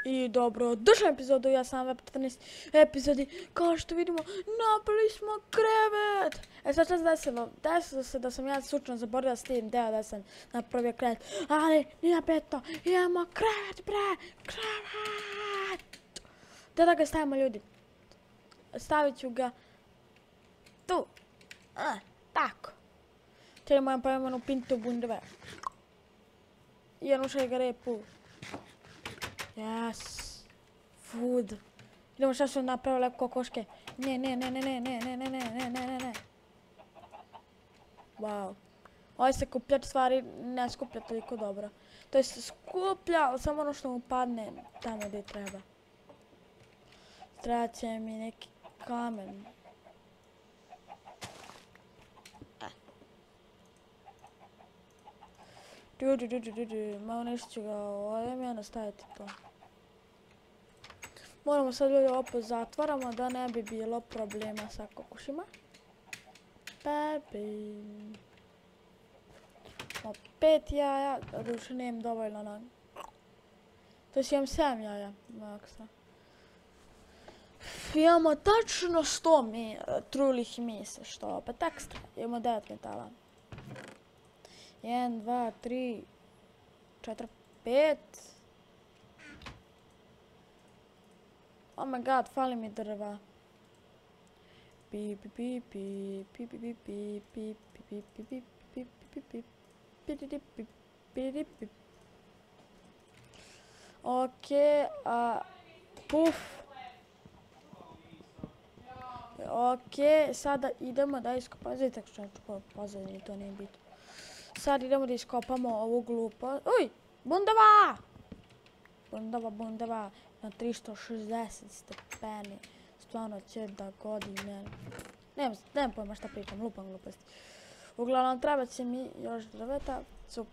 I dobro, došla epizodu, ja sam Web 14 epizodi. Kao što vidimo, napravili smo krevet. Sad što se desilo? Desilo se da sam ja slučajno zaboravila s tim deo da sam napravio krevet. Ali, nije bitno, imamo krevet, bre, krevet. Da ga stavimo, ljudi. Stavit ću ga tu. Tako. Čeli mojem pojemanu pintu bundove. I jednu šega repu. Yes. Food. Idemo šta su napravili kokoške. Ne. Wow. Ovo se kupljač stvari ne skuplja toliko dobro. To je se skuplja, ali samo ono što mu padne tamo gdje treba. Treba će mi neki kamen. Malo nešto ću ga ovdje mi nastaviti to. Moramo sad ljudi opet zatvaramo da ne bi bilo problema sa kokošima. Opet jaja, doduše nemam dovoljno na... To si imam 7 jaja, maksa. Imamo tačno 100 trulih misa, što opet ekstra. Imamo 9 metala. 1, 2, 3, 4, 5. Oh my god, fali mi drva. Ok, puf. Ok, sada idemo da iskopamo. Vidite što ću pozadnje, to nije bitno. Sad idemo da iskopamo ovu glupost. Uj, bundava! Bundava na 360 stepeni. Stvarno će da godi meni. Nemam pojma šta pričam, lupam gluposti. Uglavnom, treba će mi još drveta. Cup.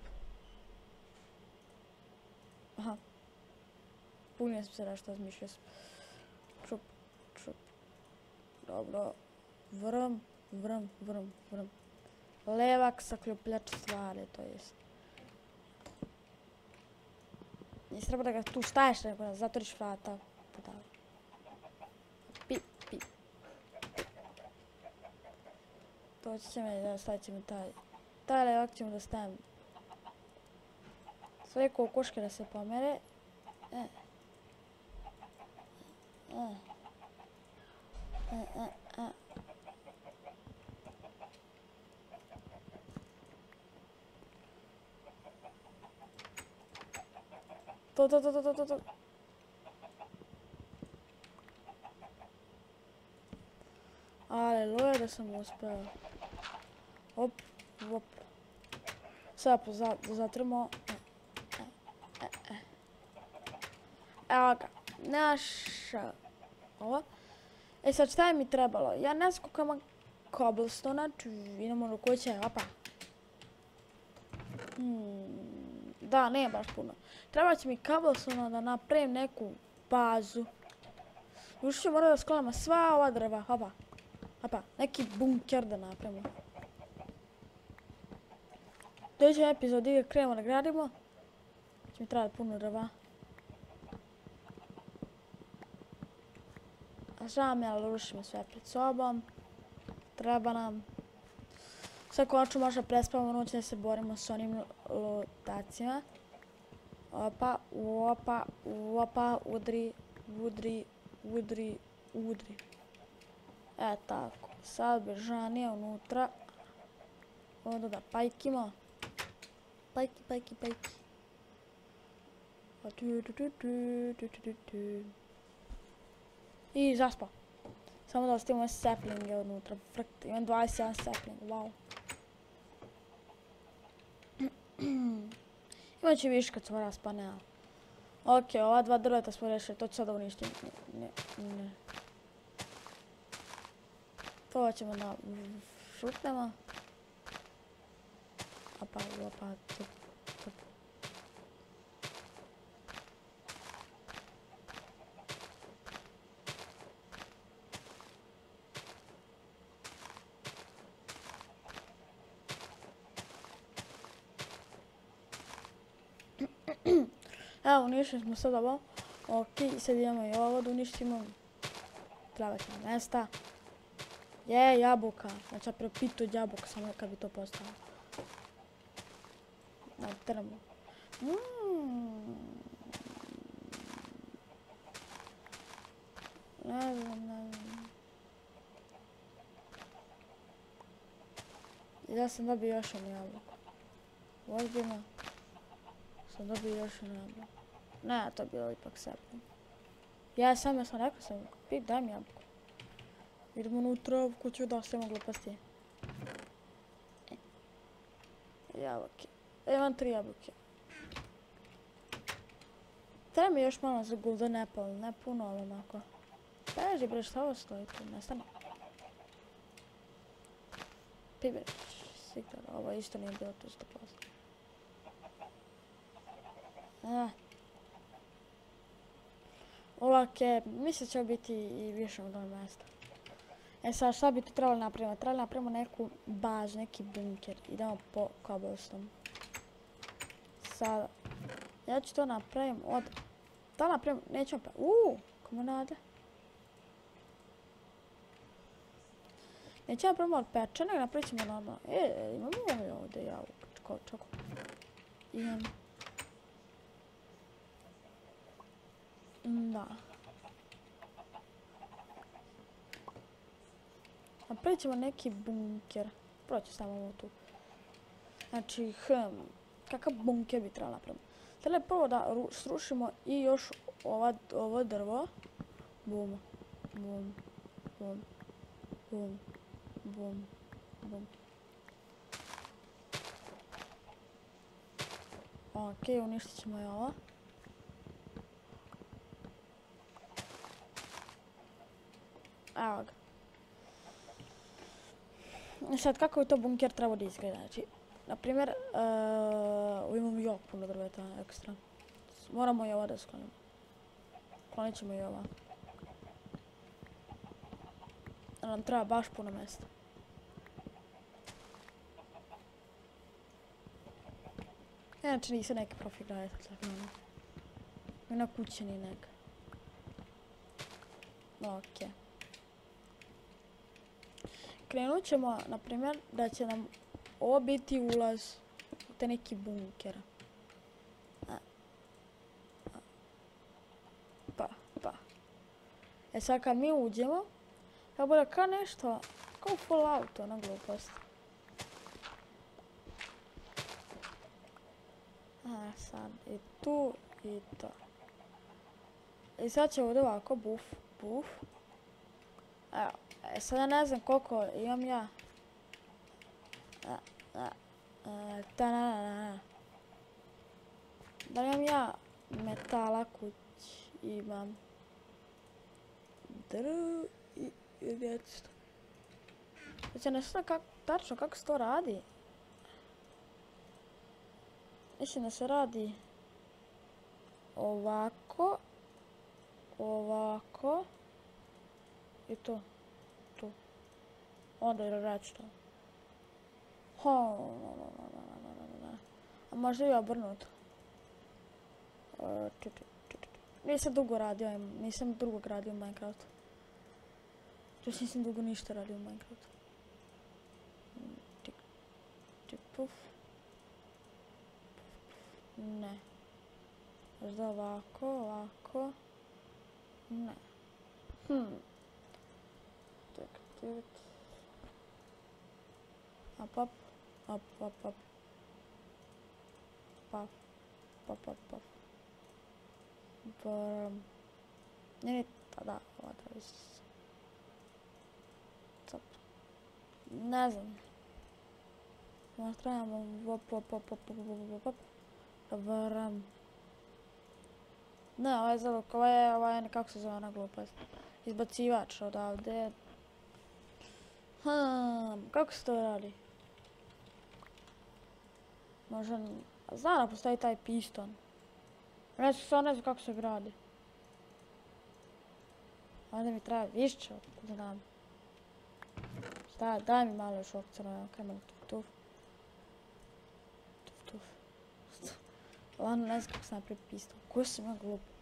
Aha. Punio sam se nešto, zmišljao sam. Čup. Dobro. Vrm. Levak sakljupljač stvari, to jest. Nisi treba da ga tu staješ, nego da zatvoriš vrata. Pi. To ćemo da stavit ćemo taj levak ćemo da stavim. Sve kokoške da se pomere. To. Aleluja da sam uspeo. Op. Sad zatremo. Evo ga. Naša. Ovo. Sad šta je mi trebalo? Ja ne znam koliko imam cobblestone-a. Idemo do kuće. Opa. Da, nije baš puno. Treba će mi cobblestone da napravim neku bazu. Još ću morati da sklanamo sva ova drva. Hopa. Neki bunker da napravimo. U sljedećem epizodu gdje krenemo da gradimo. Će mi trebati puno drva. A žao mi, ali rušimo sve pred sobom. Treba nam. Sad konačno možda prespavamo noć da se borimo s onim lutacima. Opa, udri. Tako, sad bežanije unutra. Onda da pajkimo. Pajki. I zaspao. Samo da ostavimo saplinge unutra. Imam 21 sapling, wow. Imat će viška cvora spanela. Ok, ova 2 drveta smo rešili, to ću sada uništiti. Ne. To ćemo da šutnemo. Opa, tup. Evo, uništili smo sad ovo. Ok, sad idemo i ovo da uništimo. Treba će na mesta. Je, jabuka. Znači ja prepitu od jabuka, samo kad bi to postalo. Na trmu. Ne znam. I da sam dobio još jednu jabuku. Ozbiljno. Sam dobio još jednu jabuku. Ne, to je bilo ipak sepno. Ja sam rekao sam, daj mi jabuku. Idemo unutra u kuću da ostavimo gluposti. Jabuke. Imam 3 jabuke. Treba mi još malo za golden apple, ne puno, ali onako. Beži bre, šta ovo stoji tu, nestane. Pibeć, sigurno, ovo isto nije bilo tu 100%. Ovake, mislim će biti i više od ovog mjesta. E sad, šta bi tu trebalo napraviti? Trebalo napravimo neku bazu, neki bunker. Idemo po cobblestone. Sada, ja ću to napravim od... Da napravim, neću napraviti. Komunade. Neću napravimo od peča, nego napravit ćemo normalno. Imamo li ovdje javu? Čako. Imam. Da. Napravit ćemo neki bunker. Proći samo ovo tu. Znači, kakav bunker bi trebalo napraviti? Treba je prvo da srušimo i još ovo drvo. Bum, bum, bum, bum, bum, bum. Ok, uništit ćemo i ovo. Evo ga. Sad, kako je to bunker trebao da izgleda? Znači, na primjer, imamo jako puno drveta ekstra. Moramo i ovo da sklonimo. Klonit ćemo i ovo. Nam treba baš puno mjesta. Inače nisam neki profi graditelj, tako ono. I na kući ni neka. Ok. Krenut ćemo, na primjer, da će nam ovo biti ulaz u te neki bunker. Pa. E sad kad mi uđemo, kako bude kao nešto, kao Fallout, ona glupost. Sad, i tu, i to. I sad će ovdje ovako, buf. Evo, sad ja ne znam koliko imam ja. Da li imam ja metala kući, imam drv i redstone. Znači ne znam tačno kako se to radi. Mislim da se radi ovako i to, tu. Onda je redstone. A možda je obrnuto. Nisam dugo radio, nisam dugo gradio u Minecraftu. Nisam dugo ništa radio u Minecraftu. Puf. Ne. Možda ovako. Ne. Čekaj. Pap. Ne, da, ova da ne znam. Možda trebamo varam. Ne, ovaj je zaluk, ovaj je kako se zove ona glupost. Izbacivač odavde. Kako se to radi? Možda, znam da postoji taj piston. Ne znam kako se gradi. Onda mi treba više, znam. Daj mi malo još ovog crvena, krema tuf. Ono ne znam kako se napravi piston. Koji sam ja glup.